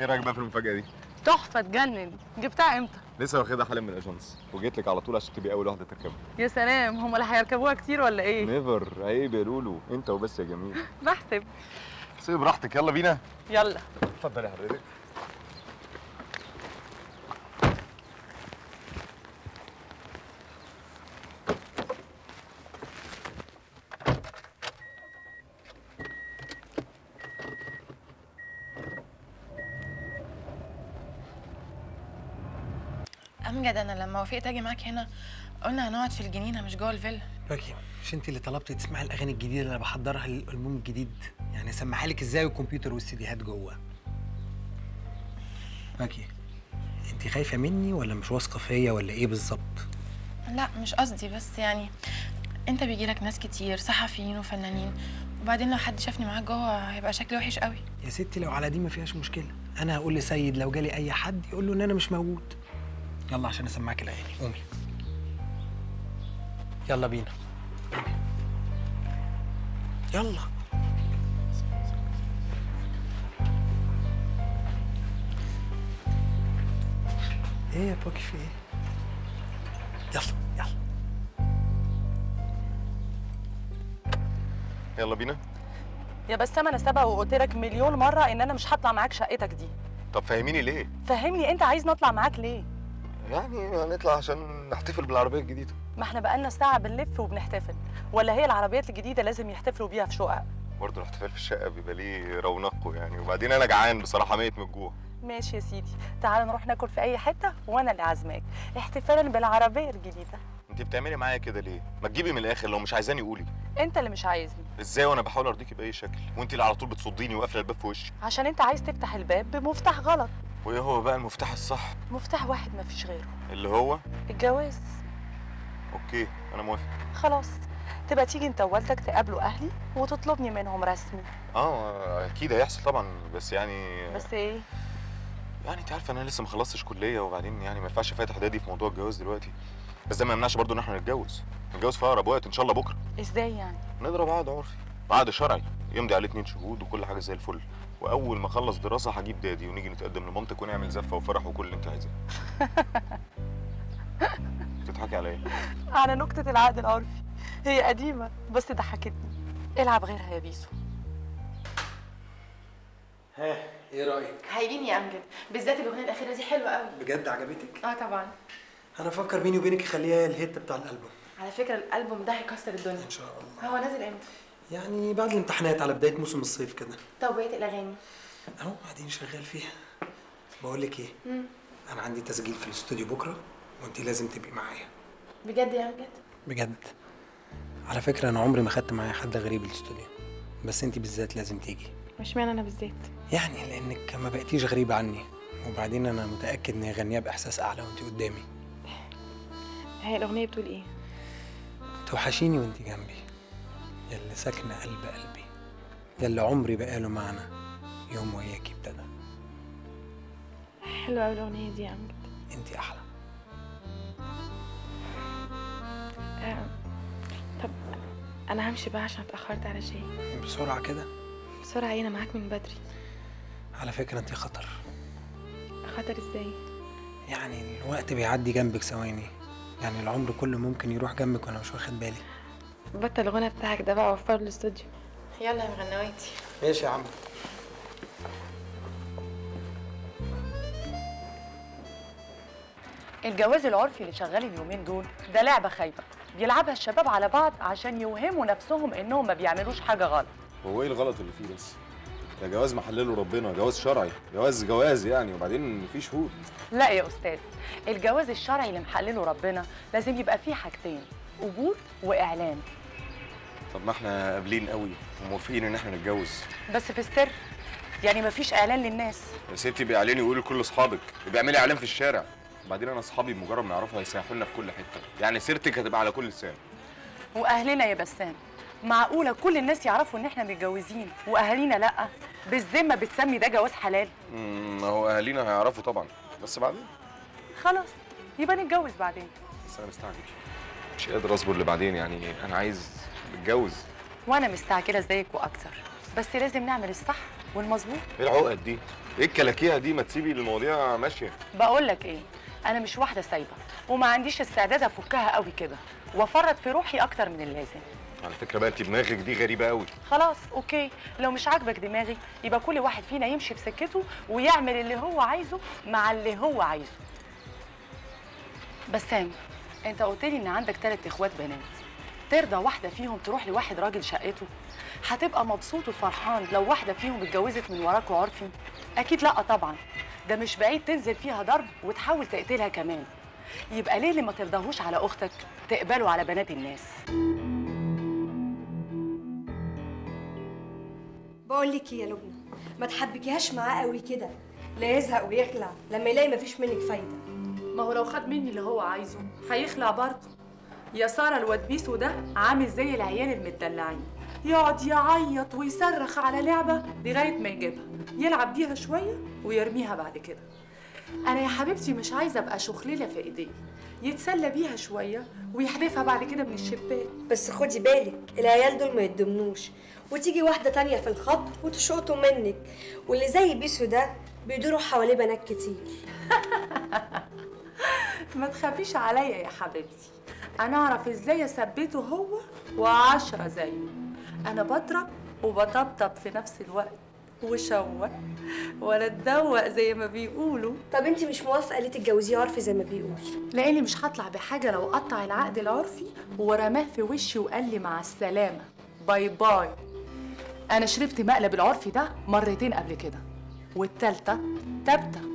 ايه رايك بقى في المفاجاه دي؟ تحفه تجنن. جبتها امتى؟ لسه واخدها حالا من الاجانس وجيت لك على طول عشان تبقي اول واحده تركبها. يا سلام، هم اللي هيركبوها كتير ولا ايه؟ نيفر، عيب يا لولو، انت وبس يا جميل. بحسب. سيب براحتك، يلا بينا. يلا اتفضلي يا حضرتك. امجد، انا لما وافقت اجي معاك هنا قلنا هنقعد في الجنينه مش جوه الفيلا. باكي، مش انت اللي طلبتي تسمعي الاغاني الجديده اللي انا بحضرها للالبوم الجديد؟ يعني اسمعها لك ازاي والكمبيوتر والسيديهات جوه؟ باكي، انت خايفه مني ولا مش واثقه فيا ولا ايه بالظبط؟ لا مش قصدي، بس يعني انت بيجيلك ناس كتير صحفيين وفنانين، وبعدين لو حد شافني معاك جوه هيبقى شكلي وحش قوي. يا ستي لو على دي ما فيهاش مشكله، انا هقول لسيد لو جالي اي حد يقول له ان انا مش موجود. يلا عشان اسمعك الاغاني، قومي. يلا بينا، قومي. يلا. ايه يا باكي، في ايه؟ يلا يلا يلا بينا. يا بسام، انا سبق وقلت لك مليون مره ان انا مش هطلع معاك شقتك دي. طب فهميني ليه؟ فهمني، انت عايز نطلع معاك ليه؟ يعني هنطلع عشان نحتفل بالعربيه الجديده. ما احنا بقالنا ساعه بنلف وبنحتفل، ولا هي العربيات الجديده لازم يحتفلوا بيها في شقق؟ برضه الاحتفال في الشقه بيبقى ليه رونقه يعني، وبعدين انا جعان بصراحه، ميت من الجوع. ماشي يا سيدي، تعال نروح ناكل في اي حته وانا اللي عازماك احتفالا بالعربيه الجديده. انت بتعملي معايا كده ليه؟ ما تجيبي من الاخر، لو مش عايزاني قولي. انت اللي مش عايزني. ازاي وانا بحاول ارضيكي باي شكل، وانت اللي على طول بتصديني وقافله الباب في وشي؟ عشان انت عايز تفتح الباب بمفتاح غلط. وايه هو بقى المفتاح الصح؟ مفتاح واحد مفيش غيره، اللي هو الجواز. اوكي، انا موافق. خلاص، تبقى تيجي انت ووالدك تقابلوا اهلي وتطلبني منهم رسمي. اكيد هيحصل طبعا، بس يعني بس ايه؟ يعني انت عارفه انا لسه ما خلصتش كليه، وبعدين يعني ما ينفعش فاتح اعدادي في موضوع الجواز دلوقتي. بس ده ما يمنعش برضه ان احنا نتجوز في اقرب وقت ان شاء الله بكره. ازاي يعني؟ نضرب عقد عرفي، عقد شرعي يمضي عليه 2 شهود وكل حاجه زي الفل، واول ما اخلص دراسه هجيب دادي ونيجي نتقدم لمامتك ونعمل زفه وفرح وكل اللي انت عايزاه. بتضحكي على ايه؟ على نكته العقد العرفي، هي قديمه بس ضحكتني. العب غيرها يا بيسو. ها، ايه رايك؟ هايلين يا امجد، بالذات الاغنيه الاخيره دي حلوه قوي. بجد عجبتك؟ اه طبعا. انا افكر بيني وبينك اخليها الهيت بتاع الالبوم. على فكره الالبوم ده هيكسر الدنيا ان شاء الله. هو نازل امتى؟ يعني بعد الامتحانات على بدايه موسم الصيف كده. طب بقيه الاغاني؟ اهو قاعدين شغال فيها. بقول لك ايه، انا عندي تسجيل في الاستوديو بكره وانت لازم تبقي معايا. بجد يا امجد؟ بجد. على فكره انا عمري ما خدت معايا حد غريب الاستوديو، بس انت بالذات لازم تيجي. مش معنى انا بالذات؟ يعني لانك ما بقيتيش غريبه عني، وبعدين انا متاكد اني اغنيها باحساس اعلى وانت قدامي. هي الاغنيه بتقول ايه؟ توحشيني وانت جنبي، ياللي ساكنه قلب قلبي، ياللي عمري بقاله معنى يوم وياكي ابتدى. حلوه قوي الاغنيه دي يا امجد. انت احلى. طب انا همشي بقى عشان اتاخرت على شيء. بسرعه كده؟ بسرعه ايه، انا معاك من بدري. على فكره انت خطر. خطر ازاي؟ يعني الوقت بيعدي جنبك ثواني، يعني العمر كله ممكن يروح جنبك وانا مش واخد بالي. بطل الغنى بتاعك ده بقى، وفر الاستوديو. يلا يا مغنواتي. ماشي يا عم. الجواز العرفي اللي شغال اليومين دول ده لعبه خايبه بيلعبها الشباب على بعض عشان يوهموا نفسهم انهم ما بيعملوش حاجه غلط. هو ايه الغلط اللي فيه بس؟ ده جواز محلله ربنا، جواز شرعي، جواز يعني، وبعدين في شهود. لا يا استاذ، الجواز الشرعي اللي محلله ربنا لازم يبقى فيه حاجتين، قبول واعلان. طب ما احنا قابلين قوي وموافقين ان احنا نتجوز، بس في السر، يعني مفيش اعلان للناس. يا ستي بيعلني ويقولي لكل اصحابك، بيعملي اعلان في الشارع. وبعدين انا اصحابي بمجرد ما يعرفوا هيسيحوا لنا في كل حته، يعني سيرتك هتبقى على كل لسان. واهلنا يا بسام، معقوله كل الناس يعرفوا ان احنا متجوزين واهالينا لا؟ بالذمه بتسمي ده جواز حلال؟ ما هو اهالينا هيعرفوا طبعا، بس بعدين خلاص يبقى نتجوز بعدين. بس انا مستعجل، مش قادر اصبر لبعدين، يعني انا عايز نتجوز. وانا مستعجله زيك واكتر، بس لازم نعمل الصح والمظبوط. ايه العقد دي؟ ايه الكلاكيع دي؟ ما تسيبي المواضيع ماشيه. بقول لك ايه، انا مش واحده سايبه وما عنديش استعداد افكها قوي كده وافرط في روحي اكتر من اللازم. على فكره بقى انت دماغك دي غريبه قوي. خلاص اوكي، لو مش عاجبك دماغي يبقى كل واحد فينا يمشي في سكته ويعمل اللي هو عايزه مع اللي هو عايزه. بسام، انت قلت لي ان عندك 3 اخوات بنات، ترضى واحده فيهم تروح لواحد راجل شقته؟ هتبقى مبسوط وفرحان لو واحده فيهم اتجوزت من وراك وعرفي؟ اكيد لا طبعا، ده مش بعيد تنزل فيها ضرب وتحاول تقتلها كمان. يبقى ليه اللي ما ترضاهوش على اختك تقبله على بنات الناس؟ بقول لك يا لبنى، ما تحبكيهاش معاه قوي كده، لا يزهق ويخلع لما يلاقي مفيش منك فايده. ما هو لو خد مني اللي هو عايزه هيخلع برضه. يا ساره الواد بيسو ده عامل زي العيال المدلعين، يقعد يعيط ويصرخ على لعبه لغايه ما يجيبها، يلعب بيها شويه ويرميها بعد كده. انا يا حبيبتي مش عايزه ابقى شخلله في ايديه، يتسلى بيها شويه ويحدفها بعد كده من الشباك. بس خدي بالك العيال دول ما يتضمنوش، وتيجي واحده تانية في الخط وتشقطوا منك، واللي زي بيسو ده بيدوروا حواليه بنات كتير. ما تخافيش عليا يا حبيبتي، انا اعرف ازاي اثبته هو و10 زيه. انا بضرب وبطبطب في نفس الوقت وشوق ولا تدوق زي ما بيقولوا. طب انت مش موافقه ليه تتجوزيه عرفي زي ما بيقول؟ لاني مش هطلع بحاجه لو قطع العقد العرفي ورماه في وشي وقال لي مع السلامه باي باي. انا شربت مقلب العرفي ده مرتين قبل كده، والتالتة تابتة.